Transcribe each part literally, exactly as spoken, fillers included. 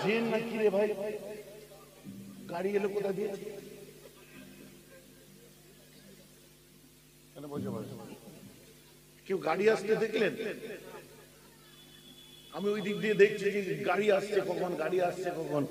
Gen না কি রে ভাই, গাড়ি এলো কোথা দিয়ে? কেউ গাড়ি আসতে দেখলেন? আমি ওই দিক দিয়ে দেখছি যে গাড়ি আসছে কখন, গাড়ি আসছে কখন।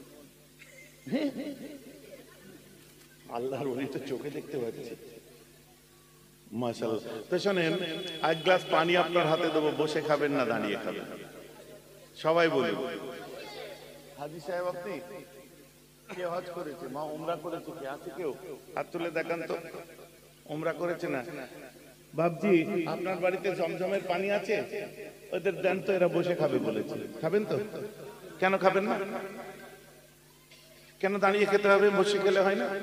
আল্লাহর ওলি তো চোখে দেখতে পাচ্ছি। মাশাআল্লাহ। তো শোনেন, এক গ্লাস পানি আপনার হাতে দেবো, বসে খাবেন না দাঁড়িয়ে খাবেন? সবাই বলি। হাজী সাহেব আপনি কে হজ করেছে? মা উমরা করেছে? কে আছে কেউ? হাত তুলে দেখান তো। উমরা করেছে না? বাবজি আপনার বাড়িতে জমজমের পানি আছে? ওদের দেন তো, এরা বসে খাবে বলেছে। খাবেন তো? কেন খাবেন না? কেন দাঁড়িয়ে খেতে হবে? বসে খেলে হয় না?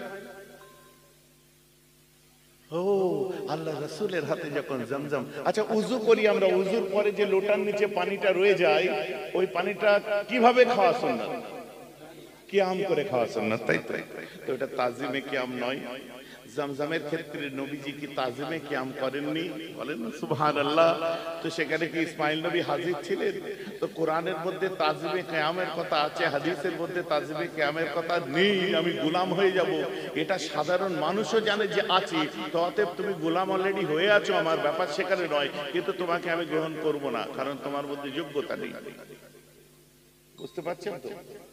ও আল্লাহ রাসূলের হাতে যখন জমজম। আচ্ছা উযু করি আমরা, উযুর পরে যে লোটার নিচে পানিটা রয়ে যায়, ওই পানিটা কিভাবে খাওয়া সুন্নাত? কিয়াম করে খাওয়া সুন্নাত, তাই তো? তো এটা তাজিমে কিয়াম নয়। জমজমের ক্ষেত্রে নবীজি কি তাজিমে কিয়াম করেননি? বলেন না সুবহানাল্লাহ। তো সেখানে কি ইসমাইল নবী হাজির ছিলেন? তো কোরআনের মধ্যে তাজিমে কিয়ামের কথা আছে, হাদিসের মধ্যে তাজিমে কিয়ামের কথা নেই। আমি গোলাম হয়ে যাব, এটা সাধারণ মানুষও জানে যে আছে। তো অতএব তুমি গোলাম অলরেডি হয়ে আছো, আমার ব্যাপার সেখানে নয়। কিন্তু তোমাকে আমি গ্রহণ করব না, কারণ তোমার মধ্যে যোগ্যতা নেই। বুঝতে পারছেন তো?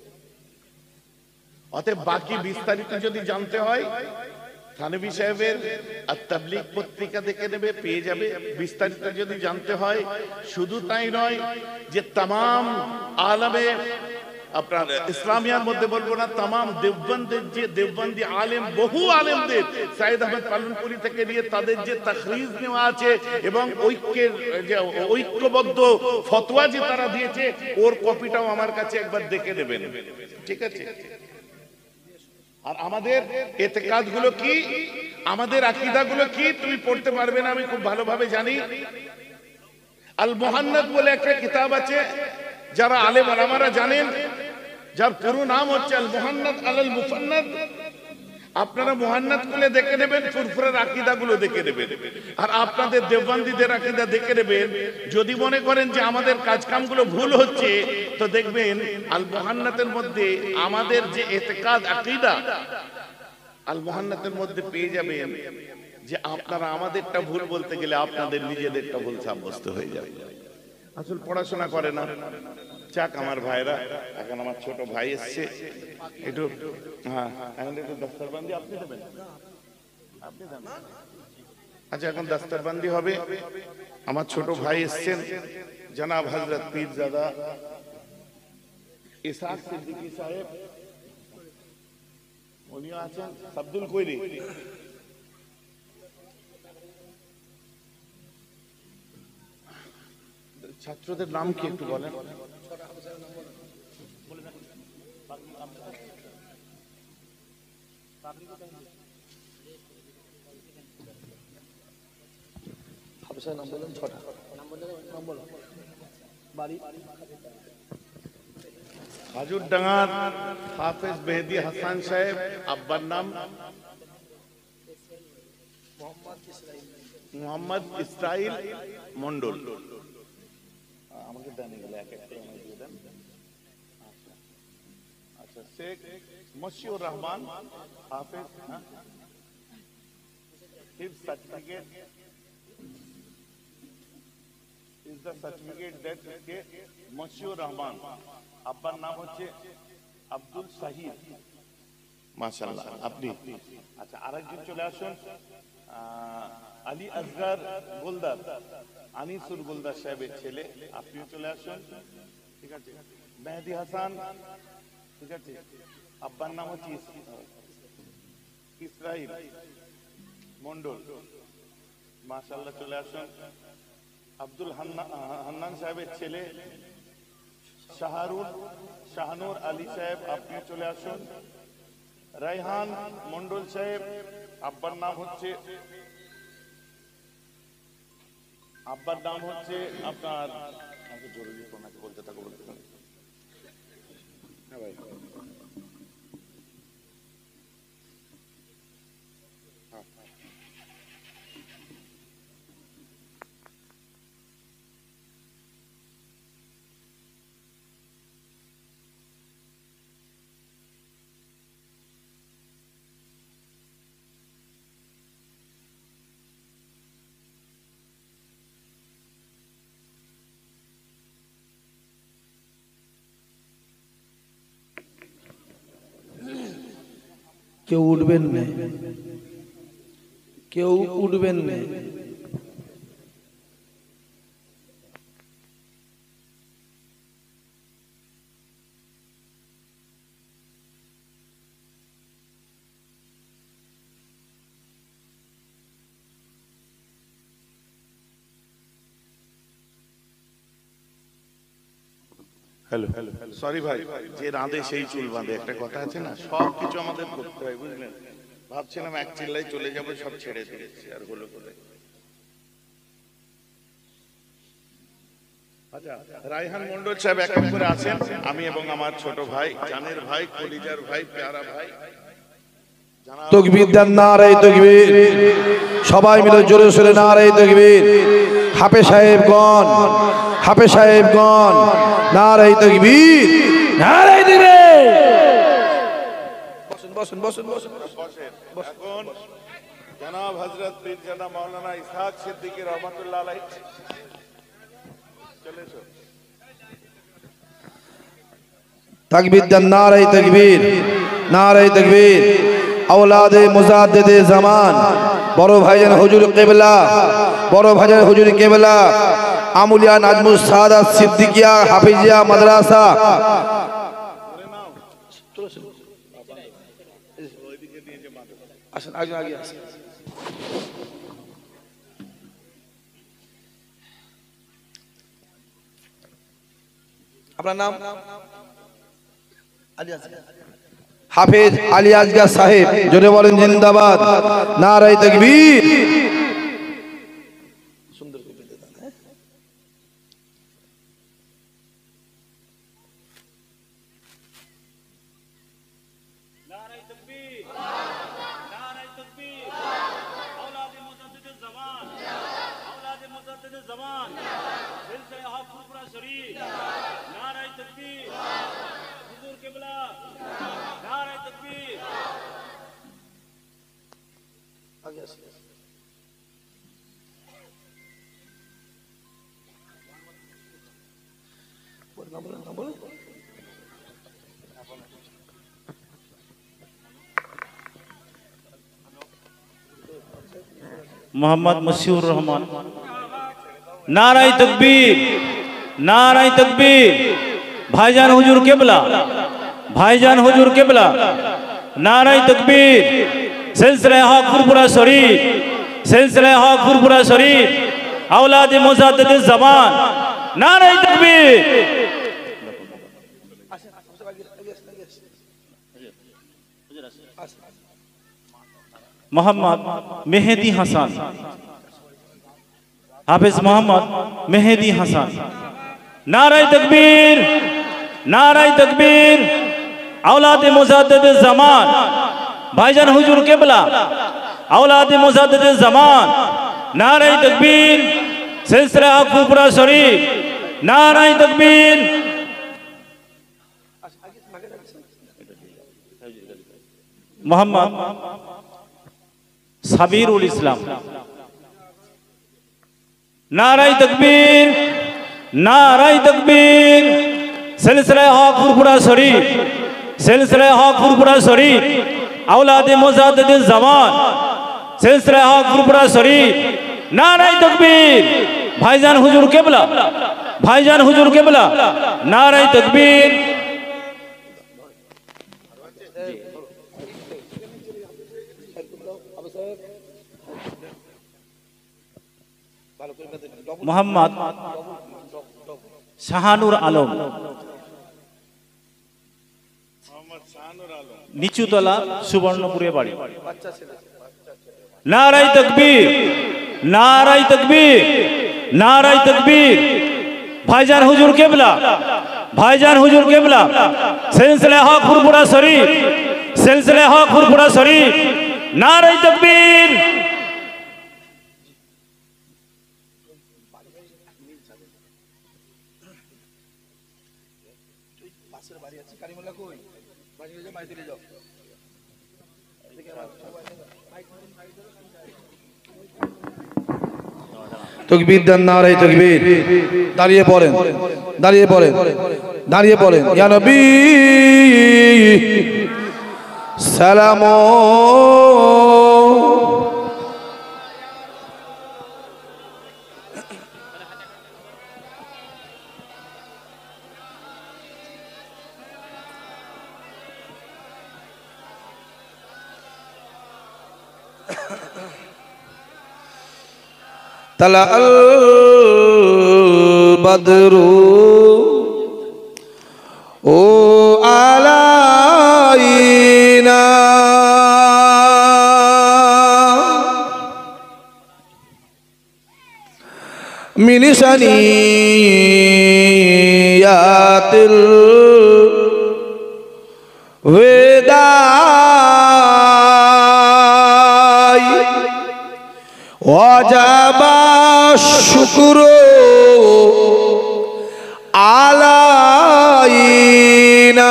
অতএব বাকি বিস্তারিত যদি জানতে হয়, থানভী সাহেবের আত-তাবলীগ পত্রিকা দেখে নেবে, পেয়ে যাবে। বিস্তারিত যদি জানতে হয়, শুধু তাই নয় যে তামাম আলমে আপনার ইসলামিয়ার মধ্যে বলবো না, তামাম দেওবন্দের যে দেওবন্দি আলেম, বহু আলেমদের সাইদ আহমদ পালনপুরি থেকে নিয়ে তাদের যে তাখরিজ নেওয়া আছে এবং ঐক্যের যে ঐক্যবদ্ধ ফতোয়া যে তারা দিয়েছে, ওর কপিটাও আমার কাছে একবার দেখে নেবেন, ঠিক আছে? আর আমাদের ইতিকাদ গুলো কি, আমাদের আকীদা গুলো কি তুমি পড়তে পারবে না, আমি খুব ভালোভাবে জানি। আল মুহান্নাদ বলে একটা কিতাব আছে, যারা আলেম ওলামারা জানেন, যার পুরো নাম হচ্ছে আল মুহান্নাদ আলাল মুফান্নাদ। আপনারা মুহান্নাদ খুলে দেখে নেবেন, ফুরফুরের আকীদা গুলো দেখে নেবেন, আর আপনাদের দেওবন্দীদের আকীদা দেখে নেবেন। যদি মনে করেন যে আমাদের কাজকামগুলো ভুল হচ্ছে, তো দেখবেন আল মুহান্নাদের মধ্যে আমাদের যে ইতিকাদ আকীদা, আল মুহান্নাদের মধ্যে পেয়ে যাবেন যে আপনারা আমাদেরটা ভুল বলতে গেলে আপনাদের নিজেদেরটা ভুল সাব্যস্ত হয়ে যাবে। আসল পড়াশোনা করে না। যাক আমার ভাইরা, এখন আমার ছোট ভাই এসছে, একটু হ্যাঁ এখন একটু দস্তরবন্দি আপনি দেবেন, আপনি দেন। আচ্ছা এখন দস্তরবন্দি হবে। আমার ছোট ভাই এসছেন, জনাব হযরত পীরজাদা ইসহাক সিদ্দিকী সাহেব, উনিও আছেন। আব্দুল কৈরি, ছাত্রদের নাম কি একটু বলেন? খাজুরডাঙ্গার হাফেজ মেহেদী হাসান সাহেব, আব্বার নাম মোহাম্মদ ইসরাইল মন্ডল। আমাকে দেন এগুলো এক এক করে আমাকে দিয়ে দেন। আচ্ছা শেখ মশিউর রহমান হাফেজ, হিফজ certificate is the certificate that কে মশিউর রহমান, আব্বার নাম হচ্ছে আব্দুল শাহিদ। মাশাআল্লাহ আপনি। আচ্ছা আরেকজন চলে আসুন, আলী আসগার গোলদার, আনিসুর গোলদার সাহেবের ছেলে, আপনিও চলে আসুন, ঠিক আছে? মেহেদী হাসান, ঠিক আছে, আব্বার নাম হচ্ছে ইসরাইল মন্ডল, মাশাআল্লাহ চলে আসুন। আব্দুল হান্নান সাহেবের ছেলে শাহরুল শাহনুর আলী সাহেব, আপনিও চলে আসুন। রায়হান মন্ডল সাহেব, আব্বার নাম হচ্ছে আব্বার নাম হচ্ছে আপনার, আমাকে জরুরি আপনাকে বলতে থাকো বলতে থাকো। হ্যাঁ ভাই, কেউ উঠবেন না, কেউ উঠবেন না। হ্যালো, সরি ভাই, যে রাঁধে সেই চুল বাঁধে, একটা কথা আছে না, সব কিছু আমাদের করতে হয়, বুঝলেন। ভাবছিলাম এক চিল্লাই চলে যাবো, সব ছেড়ে দিয়েছি, আর হলো করে। আচ্ছা, রায়হান মন্ডল সাহেব এক এক করে আছেন, আমি এবং আমার ছোট ভাই, জানের ভাই, কলিজার ভাই, প্যারা ভাই। তাকবীর দেন, নারে তাকবীর। সবাই মিলে জোরে সোরে নারে তাকবীর। হাফেজ সাহেবগণ, হাফেজ সাহেবগণ, নারে তাকবীর, নারে তাকবীর। বসুন বসুন বসুন বসুন বসুন। এখন জনাব হযরত পীর জানা মাওলানা ইসহাক সিদ্দিকী রহমাতুল্লাহ আলাইহি চলে এসো। তাকবীর দেন, নারে তাকবীর, নারে তাকবীর। औलादे मुजाद्दिदे ज़मान बड़ो भाईजान हुजूर क़िबला, बड़ो भाईजान हुजूर क़िबला, आमुलिया नाजमुस सादात सिद्दीकिया हाफिजिया मदरसा। अपना नाम हाफिज अली असगर साहिब, जोरे बोलें जिंदाबाद, नारे तकबीर। सुंदर नारे तकबीर, नारे तकबीर। औलादे मुजद्दिद ज़मान, औलादे मुजद्दिद ज़मान, सिलसिला हक़ शरीफ, नारे तकबीर। हुजूर क़िबला, नारे तकबीर। आगे बोलना बोलना बोलो। मोहम्मद मशीउर रहमान, नारे तकबीर, नारे तकबीर। भाईजान हुजूर क़िबला, भाईजान हुजूर क़िबला, नारे तकबीर। सिलसिला हक़ फुरपुरा शरीफ, सिलसिला हक़ फुरपुरा शरीफ, औलादे मुजद्दिद ज़मान, नारे तकबीर। मोहम्मद मेहदी हसन, हाफिज मोहम्मद मेहदी हसन, नारे तकबीर, नारे तकबीर। औलादे मुजद्दिद ज़मान, भाईजान हुजूर क़िबला, औलादे मुजद्दिद ज़मान, नारे तकबीर। सिलसिला हक़ फुरपुरा शरीफ, नारे तकबीर। मोहम्मद साबिरुल इस्लाम, नारे तकबीर, नारे तकबीर। सिलसिला हक़ फुरपुरा शरीफ, सिलसिला हक़ फुरपुरा शरीफ, औलादे मुजद्दिद ज़मान, सिलसिला हक़ फुरपुरा शरीफ, नारे तकबीर। भाईजान हुजूर क़िबला, भाईजान हुजूर क़िबला, नारे तकबीर। मोहम्मद शाहानुर आलम, निचुतला सुवर्णपुरे बाड़ी, नारे तकबीर, नारे तकबीर, नारे तकबीर। भाईजान हुजूर क़िबला, भाईजान हुजूर क़िबला, सिलसिला हक़ फुरपुरा शरीफ, सिलसिला हक़ फुरपुरा शरीफ, नारे तकबीर। तकबीर देन, नारे तकबीर। दाঁড়িয়ে পড়েন, দাঁড়িয়ে পড়েন, দাঁড়িয়ে পড়েন। ইয়া নবী সালাম তালা আল বদরু ও আলাইনা মিন সানিয়াতিল ওয়েদাই ওয়াজাবা শুকরু আলাইনা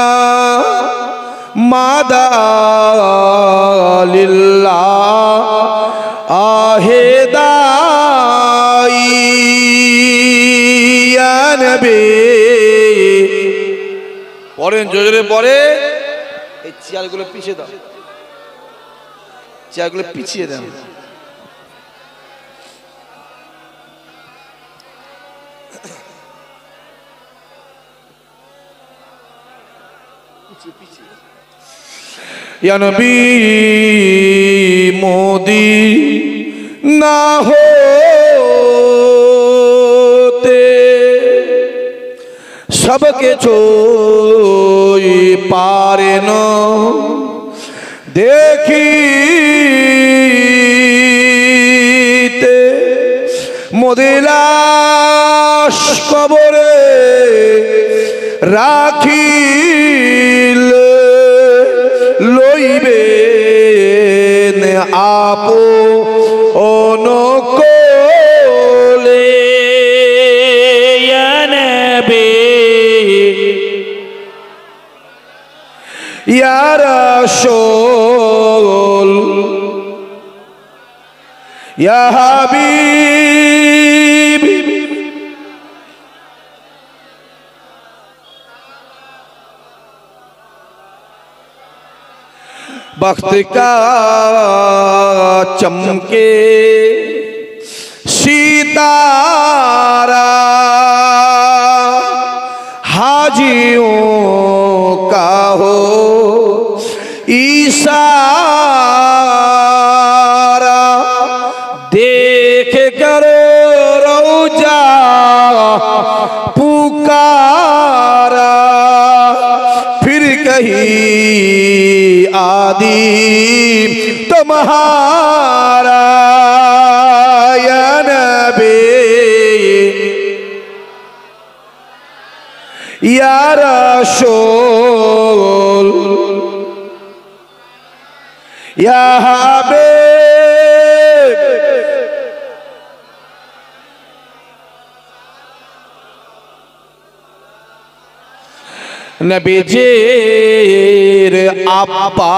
মাদালিল্লাহ আহেদাই ইয়া নবী পড়েন জোরে পড়ে এই চেয়ারগুলো পিছিয়ে দাও চেয়ারগুলো পিছিয়ে দাও या नबी मोदी ना होते सबके छोई पारे न देखीते मोदिलाश कबरे राखिल লইবে আপো অনকলে ইয়া নবী ইয়া রাসূল ইয়া হাবিব वक्त का चमके सितारा हाजियों का हो इशारा देख कर रौजा पुकारा फिर कहीं आदि तुम्हारा या नबी या रसूल या हबीब नबी जीर अब्बा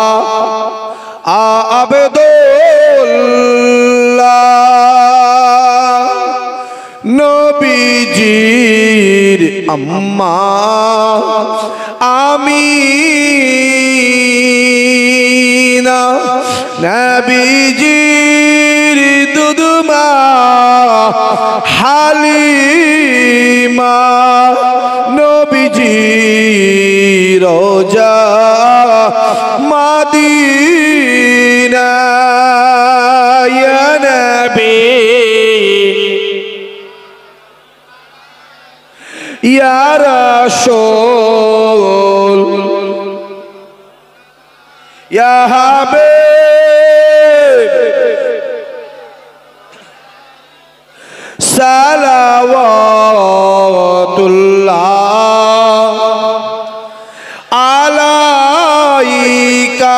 আব্দুল্লাহ নবীজির আম্মা আমিনা নবীজির দুধমা হালিমা নবীজির রোজা মাদিনা ইয়া নবী ইয়া রাসূল ইয়া হাবিব সালাওয়াতুল্লাহ আলাইকা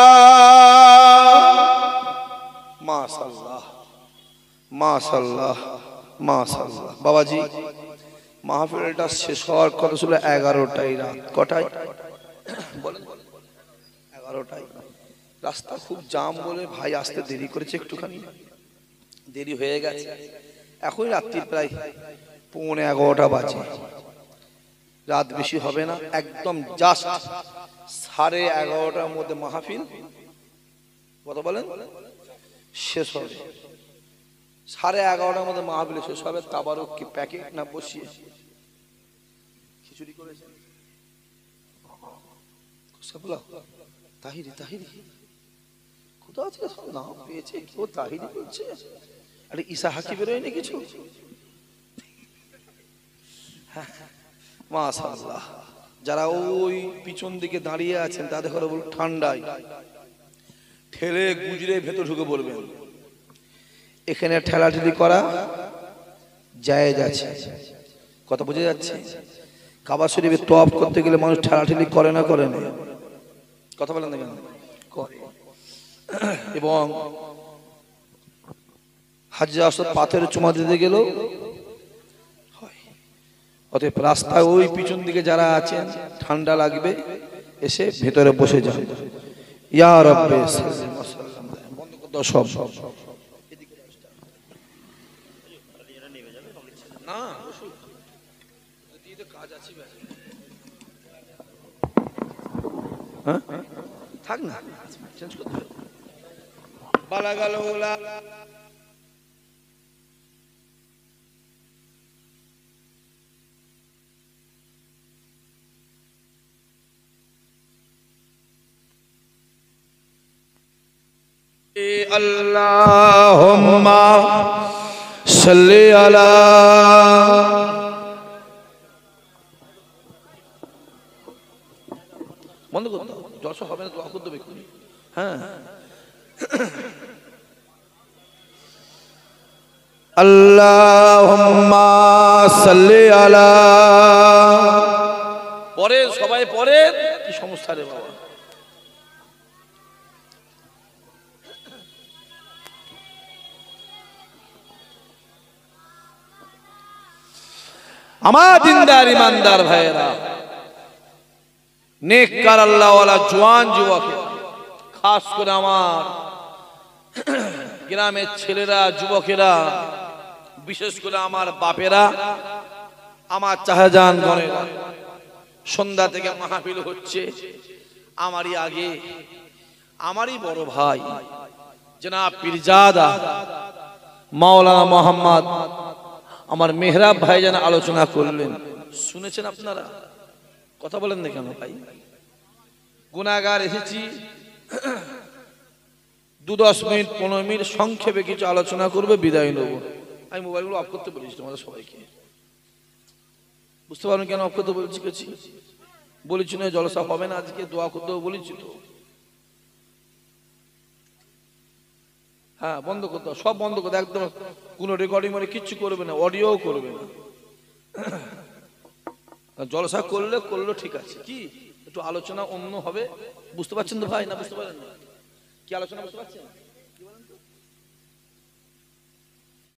মাশাআল্লাহ মাশাআল্লাহ মাশাআল্লাহ বাবাজি মাহফিলটা শেষ হওয়ার কথা ছিল এগারোটায় রাত কটায় বলেন এগারোটায় রাস্তা খুব জাম বলে ভাই আসতে দেরি করেছে একটুখানি দেরি হয়ে গেছে এখন রাত্রি প্রায় পৌনে এগারোটা বাজে রাত বেশি হবে না, একদম জাস্ট সাড়ে এগারোটার মধ্যে মাহফিল কত বলেন শেষ হবে। সাড়ে এগারোটার মধ্যে মাহফিল শেষ হবে। তাবারক কি প্যাকেট না বসিয়ে খিচুড়ি করেছে? তাহিরি তাহিরি কোথাও থেকে না পেয়েছে, ও তাহিরি বলছে। আরে ঈসা হাকি বেরোয়নি কিছু? মাশাআল্লাহ। যারা ওই পিছন দিকে দাঁড়িয়ে আছেন তাদের ঘরে বল ঠান্ডায় ঠেলে গুজরে ভেতর ঢুকে পড়বেন। এখানে ঠেলাঠেলি করা জায়েজ আছে, কথা বোঝা যাচ্ছে? কাবা শরীফে তওয়াফ করতে গেলে মানুষ ঠেলাঠেলি করে না করে না? কথা বলেন না কেন? করে। এবং হাজরে আসওয়াদ পাথরের চুমা দিতে গেল হয়। অতএব রাস্তায় ওই পিছন দিকে যারা আছেন ঠান্ডা লাগবে, এসে ভেতরে বসে যান। ইয়া রাব্বি বন্ধ করে দাও সব সব না কাজ আছে। হ্যাঁ থাক না, চেঞ্জ করতে হবে। বালা গেল ওলা আল্লাহুম্মা সাল্লি আলা বন্ধ করতে দাও, জলসা হবে না, দোয়া করতে হবে। হ্যাঁ আল্লাহুম্মা সাল্লি আলা পরে সবাই পরে কি সমস্যা রে বাবা? আমার দিনদার ইমানদার ভাইয়েরা, নেককার আল্লাহওয়ালা জওয়ান যুবক, খাস করে আমার গ্রামের ছেলেরা যুবকেরা, বিশেষ করে আমার বাপেরা, আমার চাহাজান গণেরা, সন্ধ্যা থেকে মাহফিল হচ্ছে। আমারই আগে আমারই বড় ভাই জনাব পীরজাদা মাওলানা মোহাম্মদ আমার মেহরাব ভাইজান আলোচনা করলেন, শুনেছেন আপনারা? কথা বলেন না কেন ভাই? গুনাহগার এসেছি, দু দশ মিনিট পনেরো মিনিট সংক্ষেপে কিছু আলোচনা করবে, বিদায় নেব। আমি মোবাইলগুলো অফ করতে বলেছি তোমাদের সবাইকে, বুঝতে পারেন কেন অফ করতে বলেছি? গেছি বলেছি না জলসা হবে না আজকে, দোয়া করতেও বলেছি তো। হ্যাঁ বন্ধ করতে, সব বন্ধ করতে, একদম কোনো রেকর্ডিং মানে কিচ্ছু করবে না, অডিও করবে না। জলসা করলে করলে ঠিক আছে, কি একটু আলোচনা অন্য হবে, বুঝতে পারছেন তো ভাই? না বুঝতে পারেন? কি আলোচনা বুঝতে পারছেন?